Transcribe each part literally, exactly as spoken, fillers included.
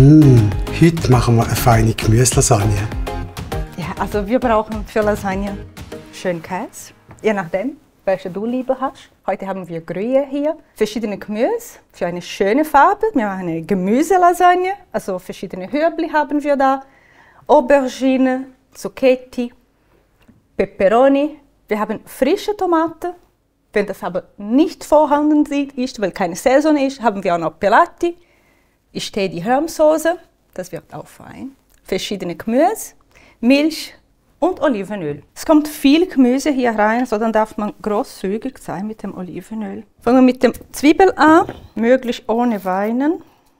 Mmh, heute machen wir eine feine Gemüselasagne. Ja, also wir brauchen für Lasagne schön Käse, je nachdem, welche du lieber hast. Heute haben wir Gruyère hier, verschiedene Gemüse für eine schöne Farbe. Wir machen eine Gemüselasagne, also verschiedene Hürbli haben wir da. Aubergine, Zucchetti, Peperoni. Wir haben frische Tomaten. Wenn das aber nicht vorhanden ist, weil keine Saison ist, haben wir auch noch Pelati. Ich stehe die Rahmsoße, das wird auch fein. Verschiedene Gemüse, Milch und Olivenöl. Es kommt viel Gemüse hier rein, so dann darf man großzügig sein mit dem Olivenöl. Fangen wir mit dem Zwiebel an, möglichst ohne Weinen.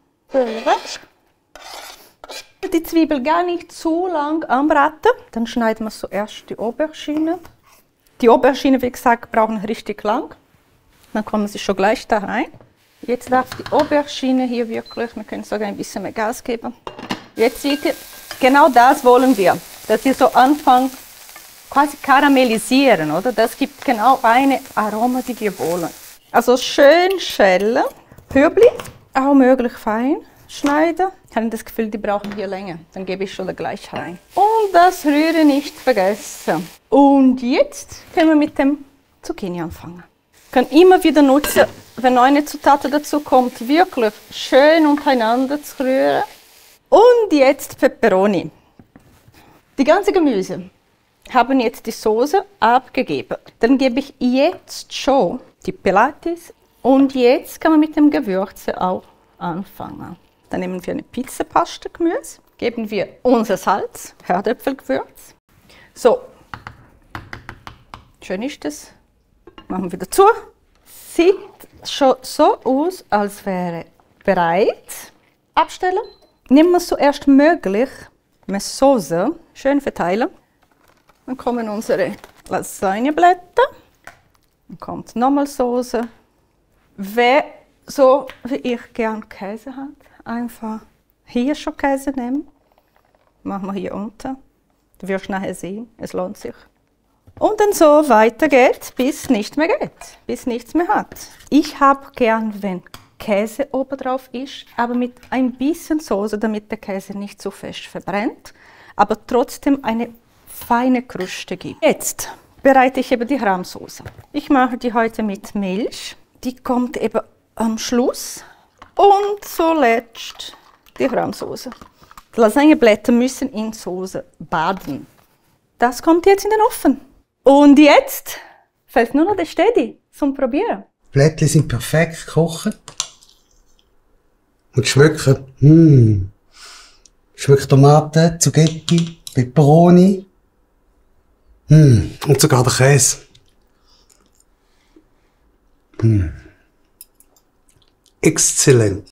Die Zwiebel gar nicht zu lang anbraten. Dann schneiden wir zuerst die Aubergine. Die Aubergine, wie gesagt, brauchen richtig lang. Dann kommen sie schon gleich da rein. Jetzt darf die Aubergine hier wirklich, wir können sogar ein bisschen mehr Gas geben. Jetzt seht ihr, genau das wollen wir, dass wir so anfangen, quasi karamellisieren, oder? Das gibt genau eine Aroma, die wir wollen. Also schön schälen, Hürbli, auch möglich fein schneiden. Ich habe das Gefühl, die brauchen hier länger, dann gebe ich schon gleich rein. Und das Rühren nicht vergessen. Und jetzt können wir mit dem Zucchini anfangen. Kann immer wieder nutzen, wenn neue Zutaten dazu kommt, wirklich schön untereinander zu rühren. Und jetzt Peperoni. Die ganze Gemüse haben jetzt die Soße abgegeben. Dann gebe ich jetzt schon die Pelatis und jetzt kann man mit dem Gewürze auch anfangen. Dann nehmen wir eine Pizzapaste Gemüse, geben wir unser Salz, Herdöpfelgewürz. So, schön ist das. Machen wir dazu. Sieht schon so aus, als wäre bereit. Abstellen. Nehmen wir zuerst möglich eine Soße, schön verteilen. Dann kommen unsere Lasagneblätter. Dann kommt nochmal Soße. Wer so wie ich gern Käse hat, einfach hier schon Käse nehmen. Machen wir hier unten. Du wirst nachher sehen, es lohnt sich. Und dann so weiter geht, bis nicht mehr geht, bis nichts mehr hat. Ich habe gern, wenn Käse oben drauf ist, aber mit ein bisschen Soße, damit der Käse nicht so fest verbrennt, aber trotzdem eine feine Kruste gibt. Jetzt bereite ich eben die Rahmsoße. Ich mache die heute mit Milch. Die kommt eben am Schluss. Und zuletzt die Rahmsoße. Die Lasagneblätter müssen in Soße baden. Das kommt jetzt in den Ofen. Und jetzt fällt nur noch der Stedi zum Probieren. Die Blättchen sind perfekt gekocht. Und schmecken, mm, schmeckt Tomaten, Zucchetti, Peperoni. Mm, und sogar der Käse. Mm. Exzellent.